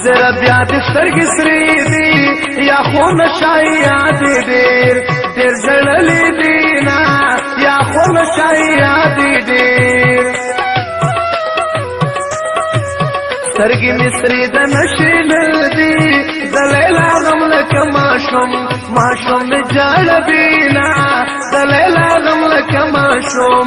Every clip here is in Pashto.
حاضر بیا د سترګې سرې دي یا خو نشای یاد ډېر ډېر زړلې دي نه یا خو نشای یاد ډېر سترګې مې سرې د نشې نه دي د لیلا غم لکه ماشوم ماشوم مې جاړوي نه د لیلا غم لکه ماشوم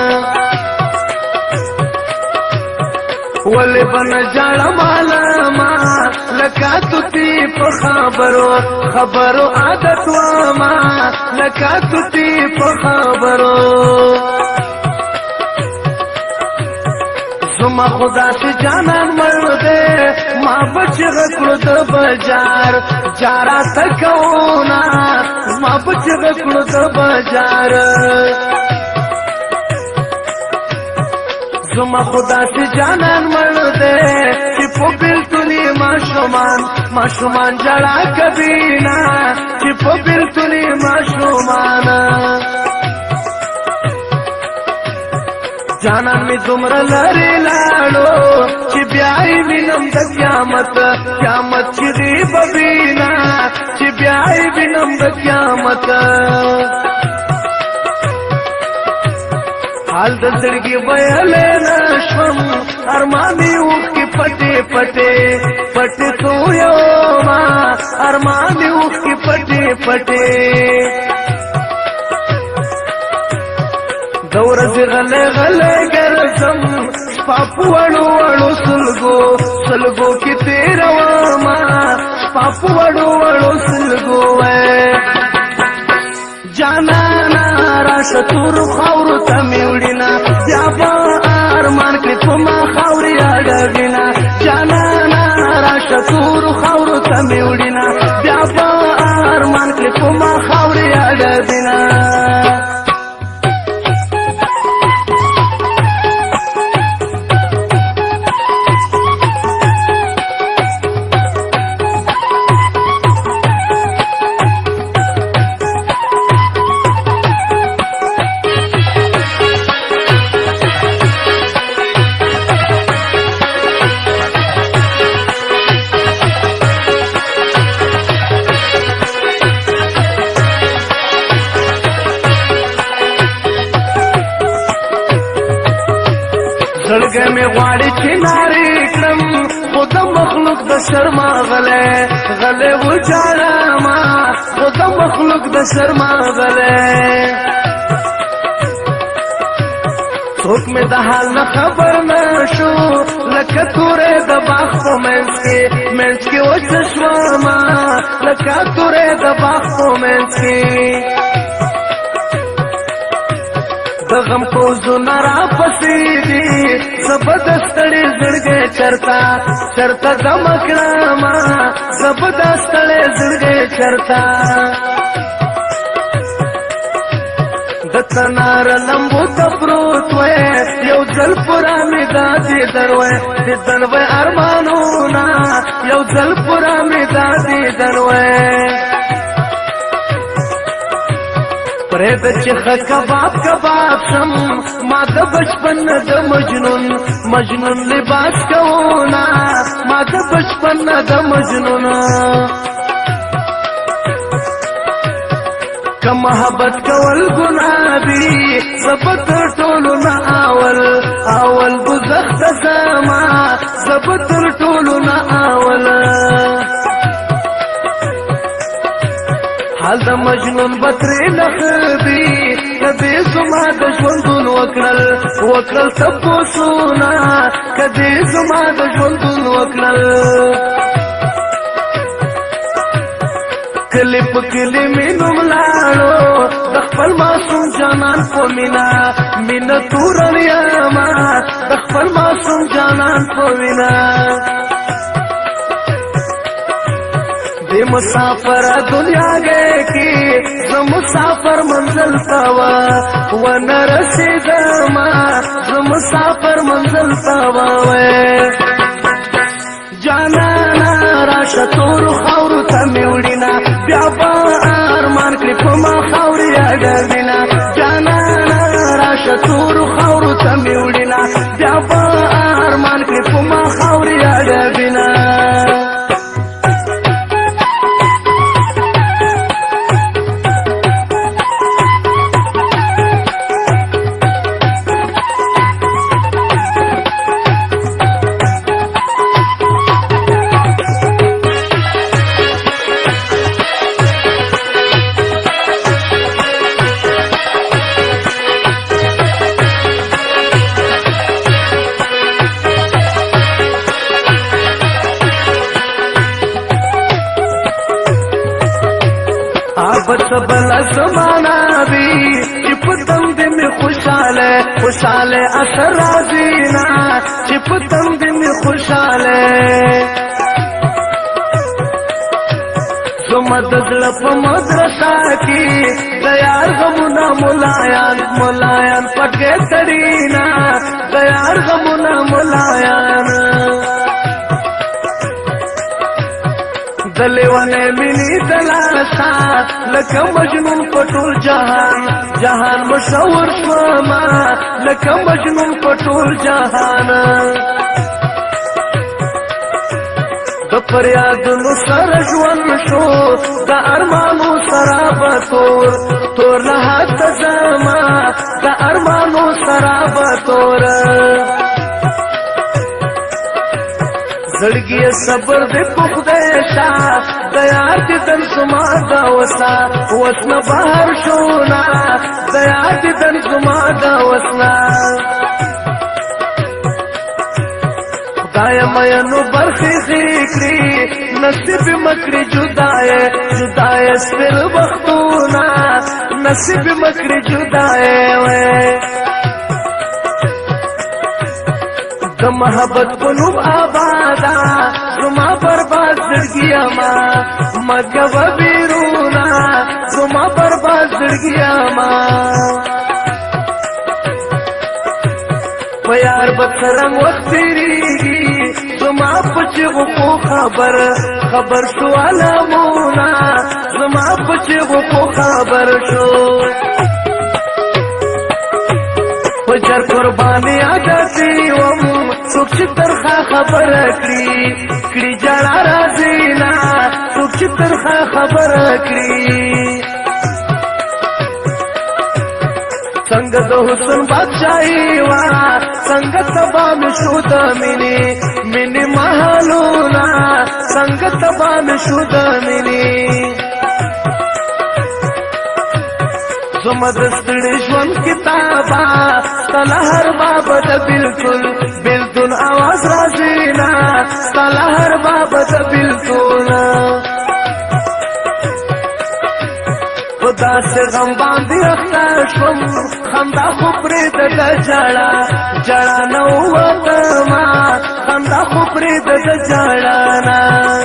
ولې بن جاړه مالاما لکه توتی په خبرو عادت واما لکه توتی په خبرو زما خدا سے جانان مړ دے ما بچ غکړو د بازار جارا تکونا ما بچ غکړو د بازار زما خدا سے جانان مړ دے چې په بلتونی ماشومان جړا کبینا چې په بلتونی ماشومان جانان می دومره لري لاړو چې بیا یې وینم د قیامت چې دی ببینا چې بیا یې وینم د قیامت حال د زړګي ویلې نشم ارماني اوښکې پټې تو یو ما ارماني اوښکې پټې دورځ غلې ګرځم پاپو وړو سلګو کې تیروا ما پاپو وړو سلګو جانا راشه تور خاور ته میوړینا بیا به ارمان کې کومه خاورې اډوینا جانا راشه تور خاور ته میوړینا بیا به ارمان کې کومه خاورې اډوینا زړګې مې غواړي چې نارې کړم خو د مخلوق د شرما غلې وجاړما خو د مخلوق د شرما غلې څوک مې د حال نه خبر نشو لکه تورې د باغ په منځ کې وچه شوما لکه تورې د باغ په منځ کې د غم کوزونه راپسې دي زبردستړې زړګې چرته غم کړما زبردستړې زړګې چرته د تنار لمبو ته پروت وې یو ځل پورا مې دادې دروې ارمانونه یو ځل پورا مې دادې دروې پرېد چې کباب شم ما د بچپن د مجنون لباس کونا ما د بچپن د مجنون که محبت کول ګناه دي زبد ټولو نه اول بزخت زما زبد ټولو نه اول حال د مجنون بترې نخبي کدی زما د ژوندون وکړل تپوسونه کدی زما د ژوندون وکړل کلی په کلی مې نوم لاړو د خپل معصوم جانان په مینا تورل یما د خپل معصوم جانان په وینا دے مسافر دنیا گئے کی مسافر منزل تاوا ونه رسیدما مسافر منزل تاوا جانانا راشه تور خاورو ته مې وړینا بیا به ارمان کړې په ما خاورې اډوینا جانانا راشه تور خاورو ته مې وړینا بیا به ارمان کړې په ما خاورې اډوینا محبت بلا زمانہ بھی چپتم دن خوشحالے خوشحالے اثر رازینا چپتم دن خوشحالے مدد لپ مدرسہ کی دیار غمنا ملایان ملایان پٹکے ترینا دیار غمنا ملایان دلیوانے منی دلاسا لکا مجنون پٹول جہان جہان مشور سواما لکا مجنون پٹول جہان فریادونو سره ژوند شو د ارمانو سره تور تور له حد زما د ارمانو سره تور زړګي صبر دې پخدای شا د یار دې تن سما دا وسا وسنه بهر شو نا د یار دې تن سما دا وسنا خدای مینو برخی خیکری نصیب مکری جدائے جدائے سپر وقتونا نصیب مکری جدائے وے د محبت کنوب آبادا زما برباد زرگیا ما مگو بیرونا زما برباد زرگیا ما پیار بکرم وقت تیریگی زما پچگو کو خبر خبر شو علامونا زما پچگو کو خبر شو پجر قربانی آجاتی وم سوک چی ترخا خبر کری کری جڑا رازینا سوک چی ترخا خبر کری संगत हुसन बादशाही वा संगत बाम शुद्ध मिनी मिनी महालूना संगत बाम शुद्ध मिनी सुमदस्तड़ी ज्वन किताबा तलहर बाबद बिल्कुल बिल्कुल आवाज राजीना तलहर बाबद बिल्कुल خدا سے غم باندې اختر شوم خندا خو پرې د جړا جړا نو وتما خندا خو پرې د جړا نا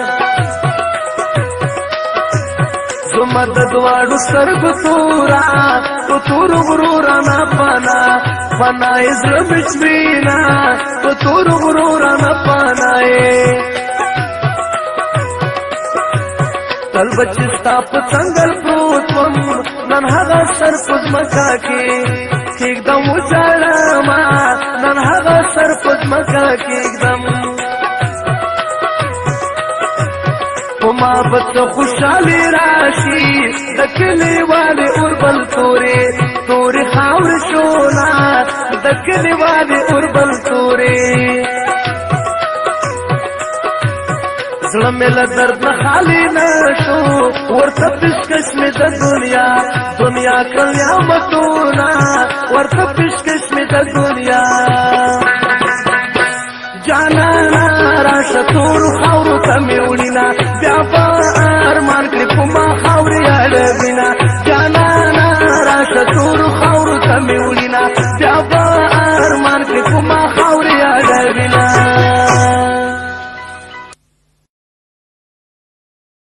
زما د دواړو سترګو تورا تو تور غرور نه پانا پانا زړه بچوینا تو تور غرور نه پانای تل بچستا پڅنګل پروت وم نن هغه سر پزمکا کې کېږدم وچاړه ما نن هغه سر پزمکا کېږدم په محبت خوشحالي راشي د کلیوالې اوربل تورې تورې خاورې شونا د کلیوالې اوربل تورې زړه مې له درد نه خالي نه شو ورته پیشکش مې د دنیا دنیا قیامتونه ورته پیشکش مې د دنیا